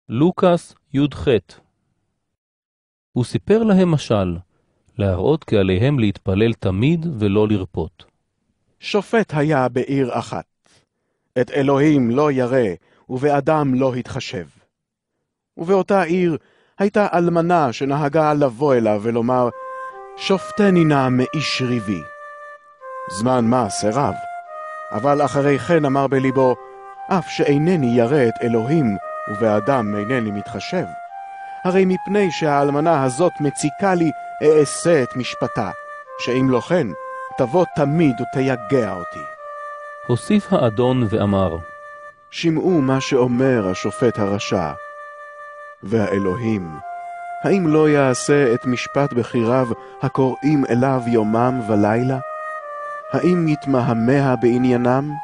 לוקס י"ח. הוא סיפר להם משל, להראות כי עליהם להתפלל תמיד ולא לרפות. שופט היה בעיר אחת. את אלוהים לא ירא, ובאדם לא התחשב. ובאותה עיר הייתה אלמנה שנהגה לבוא אליו ולומר, שופטני נא מאיש ריבי. זמן מה סירב, אבל אחרי כן אמר בליבו, אף שאינני ירא את אלוהים, ובאדם אינני מתחשב. הרי מפני שהאלמנה הזאת מציקה לי, אעשה את משפטה, שאם לא כן, תבוא תמיד ותייגע אותי. הוסיף האדון ואמר, שמעו מה שאומר השופט הרשע. והאלוהים, האם לא יעשה את משפט בחיריו הקוראים אליו יומם ולילה? האם יתמהמה בעניינם?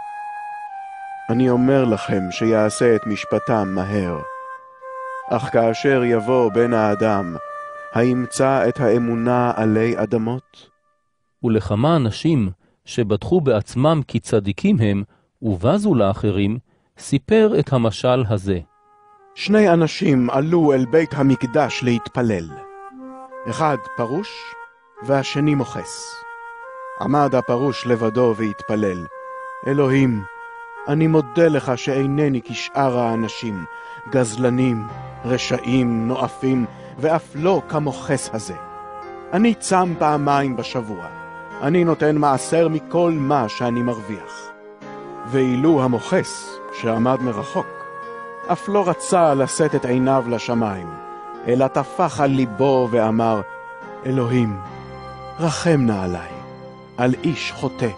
אני אומר לכם שיעשה את משפטם מהר. אך כאשר יבוא בן האדם, הימצא את האמונה עלי אדמות? ולכמה אנשים שבטחו בעצמם כי צדיקים הם, ובזו לאחרים, סיפר את המשל הזה. שני אנשים עלו אל בית המקדש להתפלל. אחד פרוש והשני מוחס. עמד הפרוש לבדו והתפלל, אלוהים, אני מודה לך שאינני כשאר האנשים, גזלנים, רשעים, נואפים, ואף לא כמוחס הזה. אני צם פעמיים בשבוע. אני נותן מעשר מכל מה שאני מרוויח. ואילו המוחס, שעמד מרחוק, אף לא רצה לשאת את עיניו לשמיים, אלא טפח על ליבו ואמר, אלוהים, רחם נא עלי, על איש חוטא.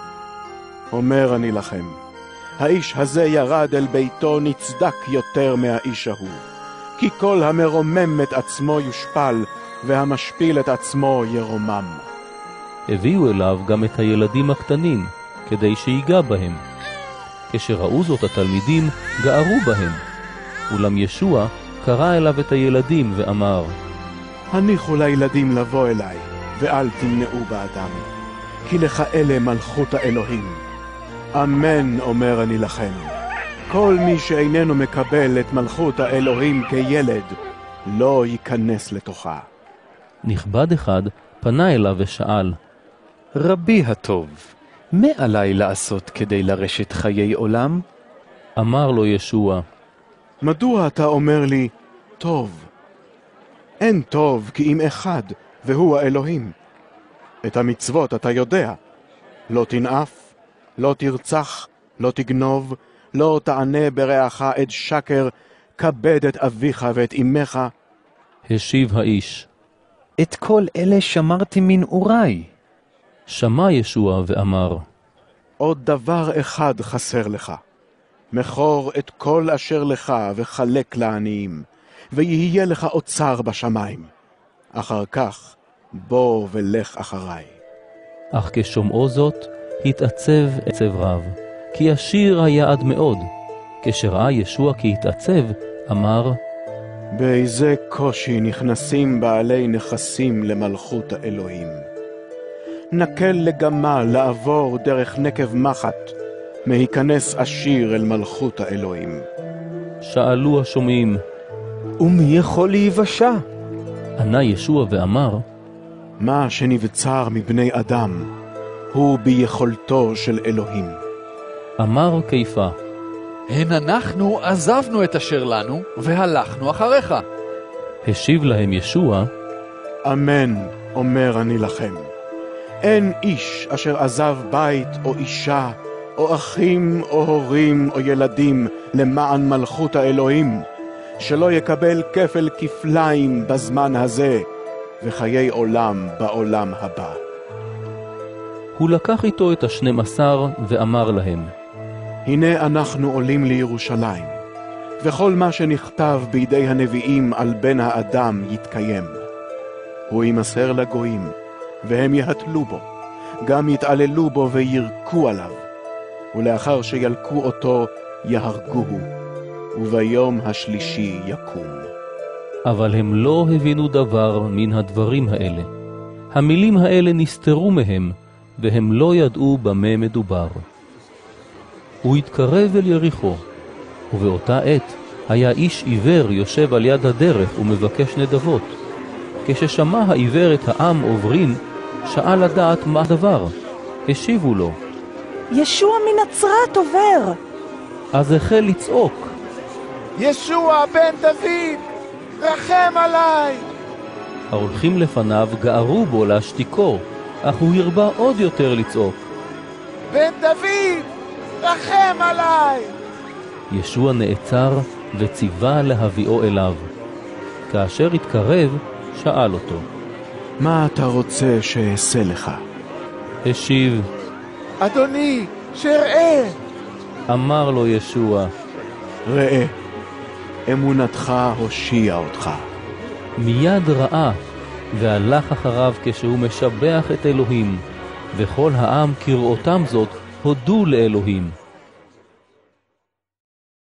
אומר אני לכם, האיש הזה ירד אל ביתו נצדק יותר מהאיש ההוא, כי כל המרומם את עצמו יושפל, והמשפיל את עצמו ירומם. הביאו אליו גם את הילדים הקטנים, כדי שיגע בהם. כשראו זאת התלמידים, גערו בהם. אולם ישוע קרא אליו את הילדים ואמר, הניחו לילדים לבוא אליי, ואל תמנעו באדם, כי לך אלה מלכות האלוהים. אמן אומר אני לכם, כל מי שאיננו מקבל את מלכות האלוהים כילד, לא ייכנס לתוכה. נכבד אחד פנה אליו ושאל, רבי הטוב, מה עלי לעשות כדי לרשת חיי עולם? אמר לו ישוע, מדוע אתה אומר לי, טוב? אין טוב כי אם אחד, והוא האלוהים. את המצוות אתה יודע, לא תנאף, לא תרצח, לא תגנוב, לא תענה ברעך עד שקר, כבד את אביך ואת אמך. השיב האיש, את כל אלה שמרתי מנעוריי. שמע ישוע ואמר, עוד דבר אחד חסר לך. מכור את כל אשר לך וחלק לעניים, ויהיה לך אוצר בשמיים. אחר כך בוא ולך אחריי. אך כשומעו זאת, התעצב עצב רב, כי עשיר היה עד מאוד. כשראה ישוע כי התעצב, אמר, באיזה קושי נכנסים בעלי נכסים למלכות האלוהים. נקל לגמל לעבור דרך נקב מחט, מהיכנס עשיר אל מלכות האלוהים. שאלו השומעים, ומי יכול להיוושע? ענה ישוע ואמר, מה שנבצר מבני אדם, הוא ביכולתו של אלוהים. אמר כיפה, הן אנחנו עזבנו את אשר לנו, והלכנו אחריך. השיב להם ישוע, אמן אומר אני לכם, אין איש אשר עזב בית או אישה, או אחים או הורים או ילדים, למען מלכות האלוהים, שלא יקבל כפל כפליים בזמן הזה, וחיי עולם בעולם הבא. הוא לקח איתו את 12 ואמר להם, הנה אנחנו עולים לירושלים, וכל מה שנכתב בידי הנביאים על בן האדם יתקיים. הוא ימסר לגויים, והם יהתלו בו, גם יתעללו בו וירקו עליו, ולאחר שילקו אותו יהרגוהו, וביום השלישי יקום. אבל הם לא הבינו דבר מן הדברים האלה. המילים האלה נסתרו מהם, והם לא ידעו במה מדובר. הוא התקרב אל יריחו, ובאותה עת היה איש עיוור יושב על יד הדרך ומבקש נדבות. כששמע העיוור את העם עוברים, שאל לדעת מה הדבר. השיבו לו, ישוע מנצרת עובר. אז החל לצעוק, ישוע בן דוד, רחם עליי! ההולכים לפניו גערו בו להשתיקו, אך הוא הרבה עוד יותר לצעוק, בן דוד, רחם עליי! ישוע נעצר וציווה להביאו אליו. כאשר התקרב, שאל אותו, מה אתה רוצה שאעשה לך? השיב, אדוני, שאראה! אמר לו ישוע, ראה, אמונתך הושיעה אותך. מיד ראה, והלך אחריו כשהוא משבח את אלוהים, וכל העם כראותם זאת הודו לאלוהים.